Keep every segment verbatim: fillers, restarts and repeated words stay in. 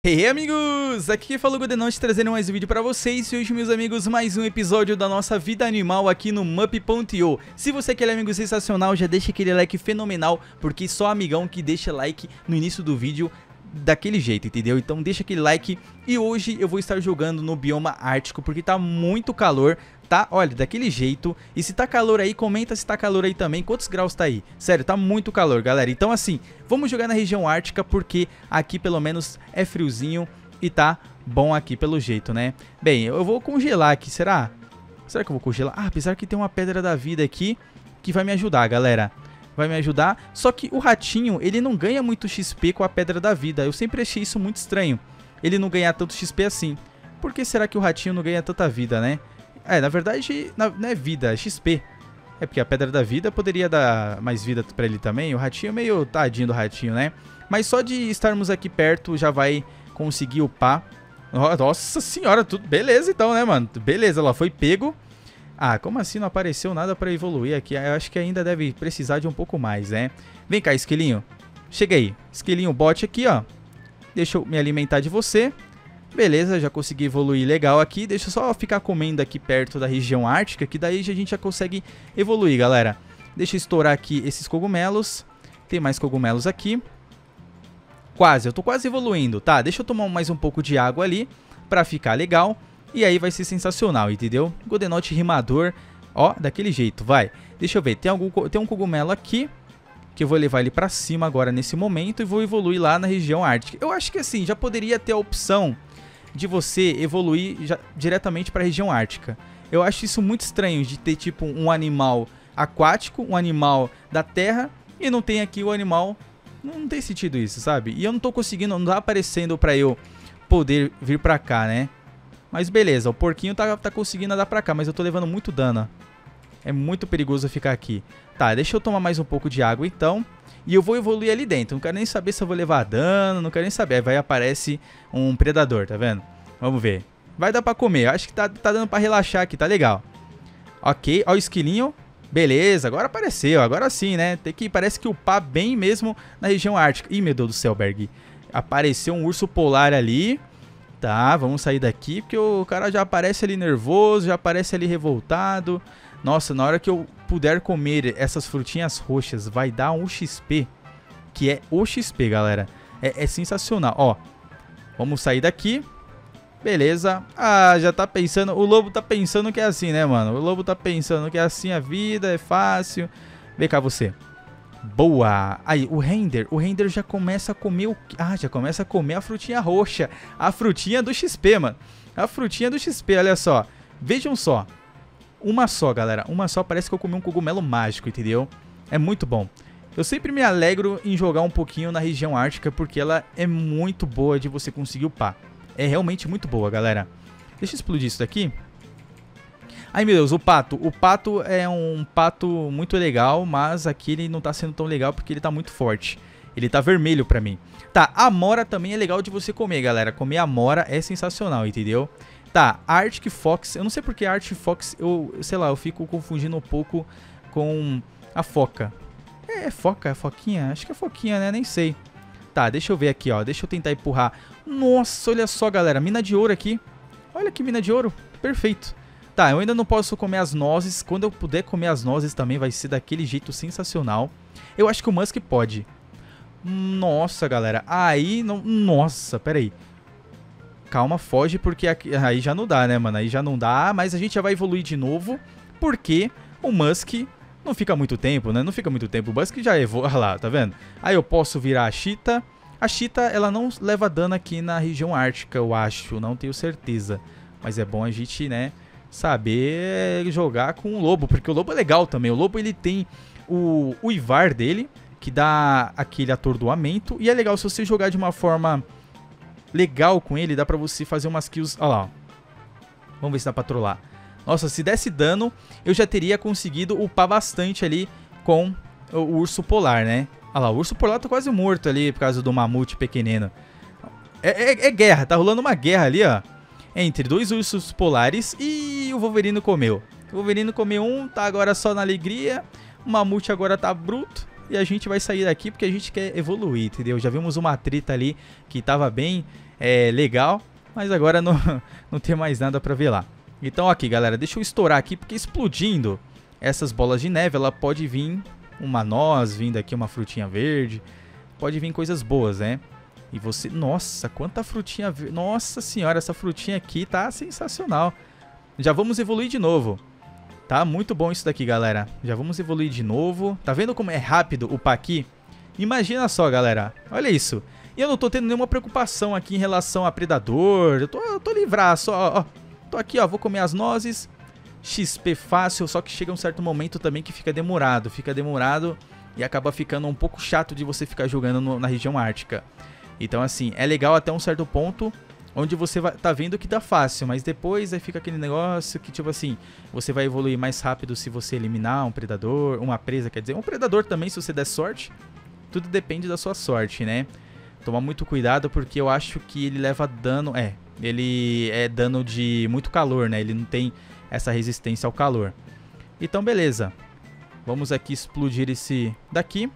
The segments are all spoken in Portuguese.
Hey, hey amigos, aqui quem falou Godenote trazendo mais um vídeo pra vocês. E hoje, meus amigos, mais um episódio da nossa vida animal aqui no mup ponto i o. Se você é aquele amigo sensacional, já deixa aquele like fenomenal, porque só amigão que deixa like no início do vídeo daquele jeito, entendeu? Então deixa aquele like. E hoje eu vou estar jogando no bioma ártico, porque tá muito calor, tá? Olha, daquele jeito. E se tá calor aí, comenta se tá calor aí também. Quantos graus tá aí? Sério, tá muito calor, galera. Então assim, vamos jogar na região ártica, porque aqui pelo menos é friozinho e tá bom aqui pelo jeito, né? Bem, eu vou congelar aqui, será? Será que eu vou congelar? Ah, apesar que tem uma pedra da vida aqui que vai me ajudar, galera. Vai me ajudar, só que o ratinho, ele não ganha muito X P com a pedra da vida. Eu sempre achei isso muito estranho, ele não ganhar tanto X P assim. Por que será que o ratinho não ganha tanta vida, né? É, na verdade, não é vida, é X P. É porque a pedra da vida poderia dar mais vida pra ele também. O ratinho é meio tadinho do ratinho, né? Mas só de estarmos aqui perto já vai conseguir upar. Nossa senhora, tudo beleza então, né, mano? Beleza, ela foi pego. Ah, como assim não apareceu nada pra evoluir aqui? Eu acho que ainda deve precisar de um pouco mais, né? Vem cá, esquilinho. Chega aí. Esquilinho bot aqui, ó. Deixa eu me alimentar de você. Beleza, já consegui evoluir legal aqui. Deixa eu só ficar comendo aqui perto da região ártica, que daí a gente já consegue evoluir, galera. Deixa eu estourar aqui esses cogumelos. Tem mais cogumelos aqui. Quase, eu tô quase evoluindo, tá? Deixa eu tomar mais um pouco de água ali pra ficar legal. E aí vai ser sensacional, entendeu? Godenote rimador, ó, daquele jeito, vai. Deixa eu ver, tem, algum, tem um cogumelo aqui, que eu vou levar ele pra cima agora nesse momento e vou evoluir lá na região ártica. Eu acho que assim, já poderia ter a opção de você evoluir já, diretamente pra região ártica. Eu acho isso muito estranho, de ter tipo um animal aquático, um animal da terra, e não tem aqui o animal... Não tem sentido isso, sabe? E eu não tô conseguindo, não tá aparecendo pra eu poder vir pra cá, né? Mas beleza, o porquinho tá, tá conseguindo andar pra cá, mas eu tô levando muito dano. É muito perigoso ficar aqui. Tá, deixa eu tomar mais um pouco de água então. E eu vou evoluir ali dentro. Não quero nem saber se eu vou levar dano, não quero nem saber. Aí vai aparece um predador, tá vendo? Vamos ver. Vai dar pra comer, acho que tá, tá dando pra relaxar aqui, tá legal. Ok, ó o esquilinho. Beleza, agora apareceu, agora sim, né? Tem que, parece que upar bem mesmo na região ártica. Ih, meu Deus do céu, Berg. Apareceu um urso polar ali. Tá, vamos sair daqui, porque o cara já aparece ali nervoso, já aparece ali revoltado. Nossa, na hora que eu puder comer essas frutinhas roxas, vai dar um X P, que é o X P, galera. É, é sensacional, ó. Vamos sair daqui. Beleza. Ah, já tá pensando, o lobo tá pensando que é assim, né, mano? O lobo tá pensando que é assim a vida, é fácil. Vem cá você. Boa! Aí, o render, o render já começa a comer o... Ah, já começa a comer a frutinha roxa. A frutinha do X P, mano. A frutinha do X P, olha só. Vejam só. Uma só, galera. Uma só, parece que eu comi um cogumelo mágico, entendeu? É muito bom. Eu sempre me alegro em jogar um pouquinho na região ártica, porque ela é muito boa de você conseguir upar. É realmente muito boa, galera. Deixa eu explodir isso daqui. Ai, meu Deus, o pato. O pato é um pato muito legal, mas aqui ele não tá sendo tão legal porque ele tá muito forte. Ele tá vermelho pra mim. Tá, a amora também é legal de você comer, galera. Comer amora é sensacional, entendeu? Tá, Arctic Fox. Eu não sei porque Arctic Fox, eu, sei lá, eu fico confundindo um pouco com a foca. É, é foca, é foquinha? Acho que é foquinha, né? Nem sei. Tá, deixa eu ver aqui, ó. Deixa eu tentar empurrar. Nossa, olha só, galera. Mina de ouro aqui. Olha que mina de ouro. Perfeito. Tá, eu ainda não posso comer as nozes. Quando eu puder comer as nozes também vai ser daquele jeito sensacional. Eu acho que o Musk pode. Nossa, galera. Aí não... Nossa, pera aí. Calma, foge, porque aqui... aí já não dá, né, mano? Aí já não dá, mas a gente já vai evoluir de novo. Porque o Musk não fica muito tempo, né? Não fica muito tempo. O Musk já evolui. Olha lá, tá vendo? Aí eu posso virar a Cheetah. A Cheetah, ela não leva dano aqui na região ártica, eu acho. Não tenho certeza. Mas é bom a gente, né... saber jogar com o lobo, porque o lobo é legal também. O lobo ele tem o, o Ivar dele, que dá aquele atordoamento, e é legal se você jogar de uma forma legal com ele, dá pra você fazer umas kills. Olha lá, ó. Vamos ver se dá pra trollar. Nossa, se desse dano, eu já teria conseguido upar bastante ali com o, o urso polar, né? Olha lá, o urso polar tá quase morto ali por causa do mamute pequenino. É, é, é guerra, tá rolando uma guerra ali, ó, entre dois ursos polares e o Wolverine comeu. O Wolverine comeu um, tá agora só na alegria. O mamute agora tá bruto. E a gente vai sair daqui porque a gente quer evoluir, entendeu? Já vimos uma treta ali que tava bem é, legal, mas agora não, não tem mais nada pra ver lá. Então aqui, galera, deixa eu estourar aqui, porque explodindo essas bolas de neve, ela pode vir uma noz, vindo aqui uma frutinha verde, pode vir coisas boas, né? E você... Nossa, quanta frutinha verde. Nossa senhora, essa frutinha aqui tá sensacional. Já vamos evoluir de novo. Tá muito bom isso daqui, galera. Já vamos evoluir de novo. Tá vendo como é rápido upar aqui? Imagina só, galera. Olha isso. E eu não tô tendo nenhuma preocupação aqui em relação a predador. Eu tô, eu tô livraço, ó, ó. Tô aqui, ó. Vou comer as nozes. X P fácil, só que chega um certo momento também que fica demorado. Fica demorado e acaba ficando um pouco chato de você ficar jogando no, na região ártica. Então, assim, é legal até um certo ponto... Onde você vai, tá vendo que dá fácil, mas depois aí fica aquele negócio que, tipo assim, você vai evoluir mais rápido se você eliminar um predador, uma presa, quer dizer, um predador também, se você der sorte. Tudo depende da sua sorte, né? Tomar muito cuidado porque eu acho que ele leva dano, é, ele é dano de muito calor, né? Ele não tem essa resistência ao calor. Então, beleza. Vamos aqui explodir esse daqui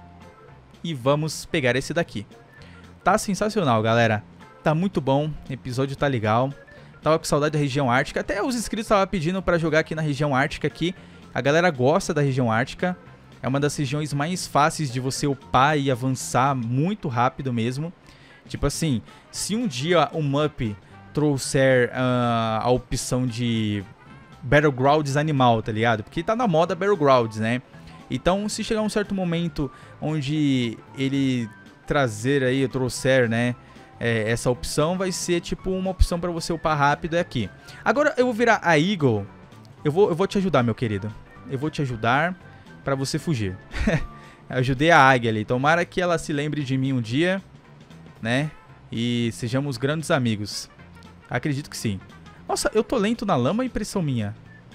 e vamos pegar esse daqui. Tá sensacional, galera. Tá muito bom, o episódio tá legal. Tava com saudade da região ártica. Até os inscritos estavam pedindo pra jogar aqui na região ártica aqui. A galera gosta da região ártica. É uma das regiões mais fáceis de você upar e avançar muito rápido mesmo. Tipo assim, se um dia o M U P trouxer uh, a opção de Battlegrounds animal, tá ligado? Porque tá na moda Battlegrounds, né? Então, se chegar um certo momento onde ele trazer aí, trouxer, né? É, essa opção vai ser tipo uma opção pra você upar rápido, é aqui. Agora eu vou virar a Eagle. Eu vou, eu vou te ajudar, meu querido. Eu vou te ajudar pra você fugir. Eu ajudei a águia ali. Tomara que ela se lembre de mim um dia, né? E sejamos grandes amigos. Acredito que sim. Nossa, eu tô lento na lama, impressão minha.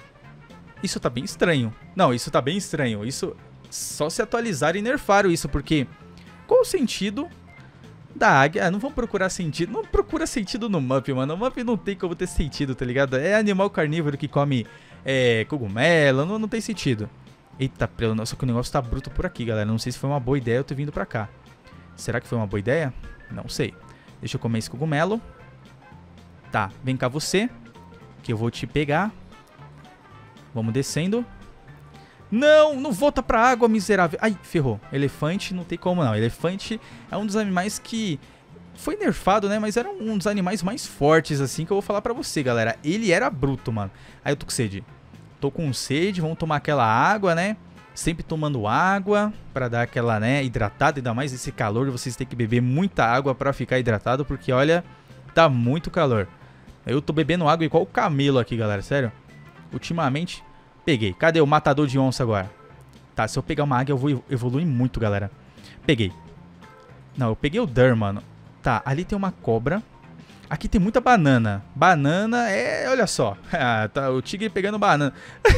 Isso tá bem estranho. Não, isso tá bem estranho. Isso só se atualizaram e nerfaram isso, porque qual o sentido... da águia, ah, não vamos procurar sentido. Não procura sentido no M U P, mano. O M U P não tem como ter sentido, tá ligado? É animal carnívoro que come é, cogumelo, não, não tem sentido. Eita, só que o negócio tá bruto por aqui, galera. Não sei se foi uma boa ideia eu ter vindo pra cá. Será que foi uma boa ideia? Não sei. Deixa eu comer esse cogumelo. Tá, vem cá você, que eu vou te pegar. Vamos descendo. Não, não volta pra água, miserável. Ai, ferrou. Elefante não tem como não. Elefante é um dos animais que foi nerfado, né? Mas era um dos animais mais fortes, assim, que eu vou falar pra você, galera. Ele era bruto, mano. Aí eu tô com sede. Tô com sede, vamos tomar aquela água, né? Sempre tomando água pra dar aquela, né, hidratada. Ainda mais esse calor, vocês têm que beber muita água pra ficar hidratado, porque, olha, tá muito calor. Eu tô bebendo água igual o camelo aqui, galera, sério. Ultimamente... Peguei. Cadê o matador de onça agora? Tá, se eu pegar uma águia eu vou evoluir muito, galera. Peguei. Não, eu peguei o Dur, mano. Tá, ali tem uma cobra. Aqui tem muita banana. Banana é... Olha só. Ah, tá, o tigre pegando banana.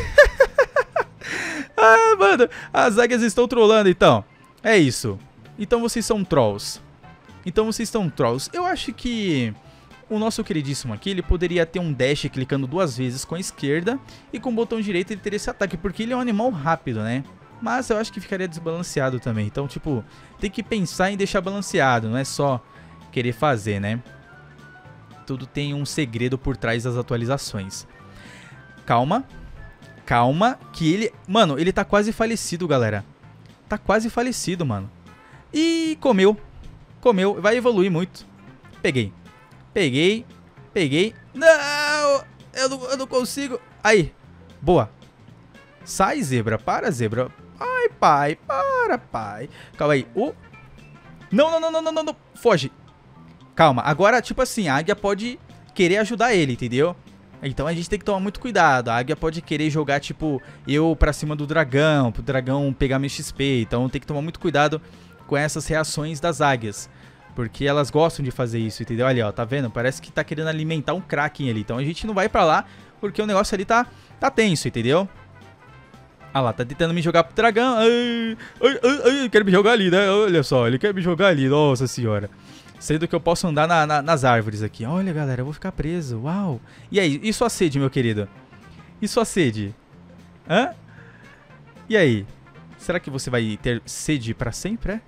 Ah, mano. As águias estão trollando, então. É isso. Então vocês são trolls. Então vocês são trolls. Eu acho que... o nosso queridíssimo aqui, ele poderia ter um dash clicando duas vezes com a esquerda e com o botão direito ele teria esse ataque, porque ele é um animal rápido, né? Mas eu acho que ficaria desbalanceado também. Então, tipo, tem que pensar em deixar balanceado, não é só querer fazer, né? Tudo tem um segredo por trás das atualizações. Calma. Calma, que ele... Mano, ele tá quase falecido, galera. Tá quase falecido, mano. E comeu. Comeu. Vai evoluir muito. Peguei. Peguei, peguei. Não, eu não, eu não consigo. Aí, boa. Sai, zebra, para, zebra. Ai, pai, para, pai. Calma aí. Uh. Não, não, não, não, não, não, não. Foge. Calma, agora, tipo assim, a águia pode querer ajudar ele, entendeu? Então a gente tem que tomar muito cuidado. A águia pode querer jogar, tipo, eu pra cima do dragão, pro dragão pegar meu X P. Então tem que tomar muito cuidado com essas reações das águias. Porque elas gostam de fazer isso, entendeu? Ali, ó, tá vendo? Parece que tá querendo alimentar um Kraken ali. Então a gente não vai pra lá, porque o negócio ali tá, tá tenso, entendeu? Ah lá, tá tentando me jogar pro dragão. Ai, ai, ai, ai, quer me jogar ali, né? Olha só, ele quer me jogar ali, nossa senhora. Sendo que eu posso andar na, na, nas árvores aqui. Olha, galera, eu vou ficar preso, uau. E aí, e sua sede, meu querido? E sua sede? Hã? E aí? Será que você vai ter sede pra sempre, é?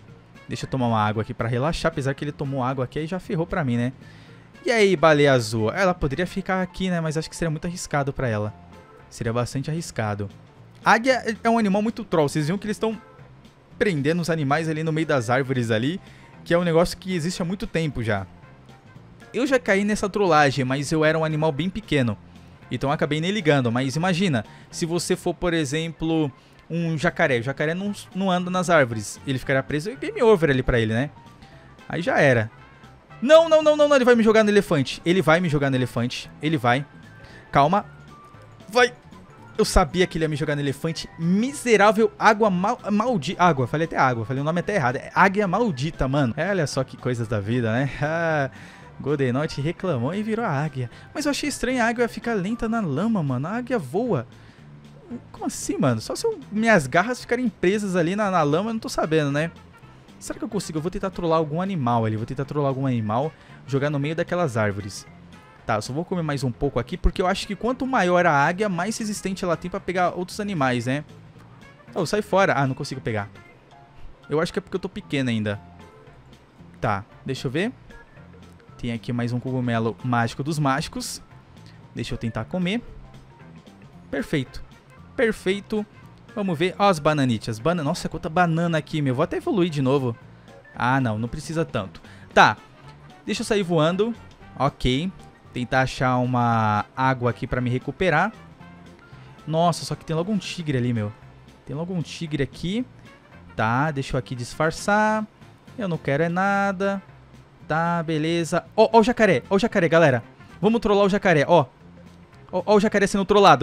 Deixa eu tomar uma água aqui pra relaxar, apesar que ele tomou água aqui e já ferrou pra mim, né? E aí, baleia azul? Ela poderia ficar aqui, né? Mas acho que seria muito arriscado pra ela. Seria bastante arriscado. Águia é um animal muito troll. Vocês viram que eles estão prendendo os animais ali no meio das árvores ali, que é um negócio que existe há muito tempo já. Eu já caí nessa trollagem, mas eu era um animal bem pequeno. Então eu acabei nem ligando. Mas imagina, se você for, por exemplo, um jacaré. O jacaré não, não anda nas árvores. Ele ficaria preso e game over ali pra ele, né? Aí já era. Não, não, não, não, não, ele vai me jogar no elefante. Ele vai me jogar no elefante. Ele vai. Calma. Vai. Eu sabia que ele ia me jogar no elefante. Miserável água mal, maldita. Água, falei até água. Falei o nome até errado. É águia maldita, mano. É, olha só que coisas da vida, né? Goldenote reclamou e virou a águia. Mas eu achei estranho a águia ficar lenta na lama, mano. A águia voa. Como assim, mano? Só se eu, minhas garras ficarem presas ali na, na lama, eu não tô sabendo, né? Será que eu consigo? Eu vou tentar trollar algum animal ali. Vou tentar trollar algum animal, jogar no meio daquelas árvores. Tá, eu só vou comer mais um pouco aqui, porque eu acho que quanto maior a águia, mais resistente ela tem pra pegar outros animais, né? Oh, sai fora. Ah, não consigo pegar. Eu acho que é porque eu tô pequeno ainda. Tá, deixa eu ver. Tem aqui mais um cogumelo mágico dos mágicos. Deixa eu tentar comer. Perfeito. Perfeito. Vamos ver. Ó as bananitas. Bana... Nossa, quanta banana aqui, meu. Vou até evoluir de novo. Ah, não. Não precisa tanto. Tá. Deixa eu sair voando. Ok. Tentar achar uma água aqui pra me recuperar. Nossa, só que tem logo um tigre ali, meu. Tem logo um tigre aqui. Tá, deixa eu aqui disfarçar. Eu não quero é nada. Tá, beleza. Ó, ó o jacaré. Ó o jacaré, galera. Vamos trollar o jacaré, ó. Ó, ó o jacaré sendo trollado.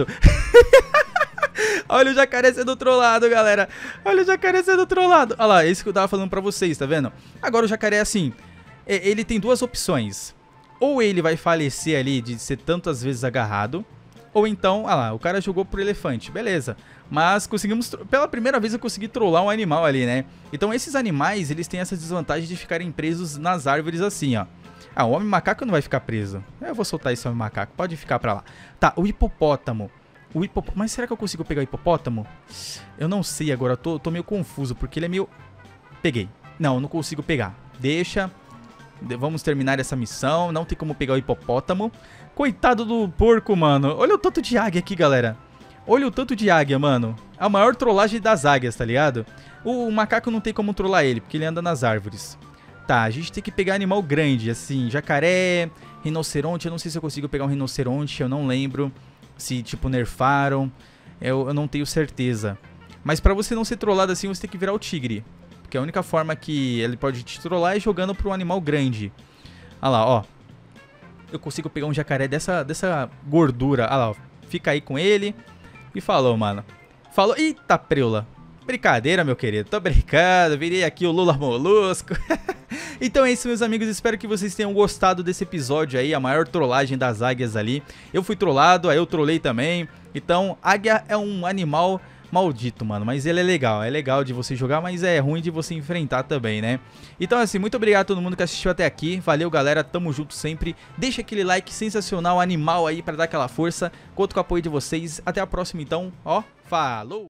Olha o jacaré sendo trollado, galera. Olha o jacaré sendo trollado. Olha lá, esse que eu tava falando pra vocês, tá vendo? Agora o jacaré, assim, ele tem duas opções. Ou ele vai falecer ali de ser tantas vezes agarrado, ou então, olha lá, o cara jogou pro elefante, beleza. Mas conseguimos, pela primeira vez eu consegui trollar um animal ali, né? Então esses animais, eles têm essa desvantagem de ficarem presos nas árvores assim, ó. Ah, o homem macaco não vai ficar preso. Eu vou soltar esse homem macaco, pode ficar pra lá. Tá, o hipopótamo. O hipop... Mas será que eu consigo pegar o hipopótamo? Eu não sei agora, eu tô, tô meio confuso, porque ele é meio... Peguei. Não, não consigo pegar. Deixa. Vamos terminar essa missão. Não tem como pegar o hipopótamo. Coitado do porco, mano. Olha o tanto de águia aqui, galera. Olha o tanto de águia, mano. A maior trollagem das águias, tá ligado? O macaco não tem como trollar ele, porque ele anda nas árvores. Tá, a gente tem que pegar animal grande, assim, jacaré, rinoceronte. Eu não sei se eu consigo pegar um rinoceronte, eu não lembro. Se, tipo, nerfaram. Eu, eu não tenho certeza. Mas pra você não ser trollado assim, você tem que virar o tigre. Porque a única forma que ele pode te trollar é jogando pra um animal grande. Olha lá, ó. Eu consigo pegar um jacaré dessa, dessa gordura. Olha lá, ó. Fica aí com ele. E falou, mano. Falou. Eita, preula. Brincadeira, meu querido. Tô brincando. Virei aqui o Lula Molusco. Então é isso, meus amigos. Espero que vocês tenham gostado desse episódio aí. A maior trollagem das águias ali. Eu fui trollado, aí eu trollei também. Então, águia é um animal maldito, mano. Mas ele é legal. É legal de você jogar, mas é ruim de você enfrentar também, né? Então, assim, muito obrigado a todo mundo que assistiu até aqui. Valeu, galera. Tamo junto sempre. Deixa aquele like sensacional, animal aí, pra dar aquela força. Conto com o apoio de vocês. Até a próxima, então. Ó, falou!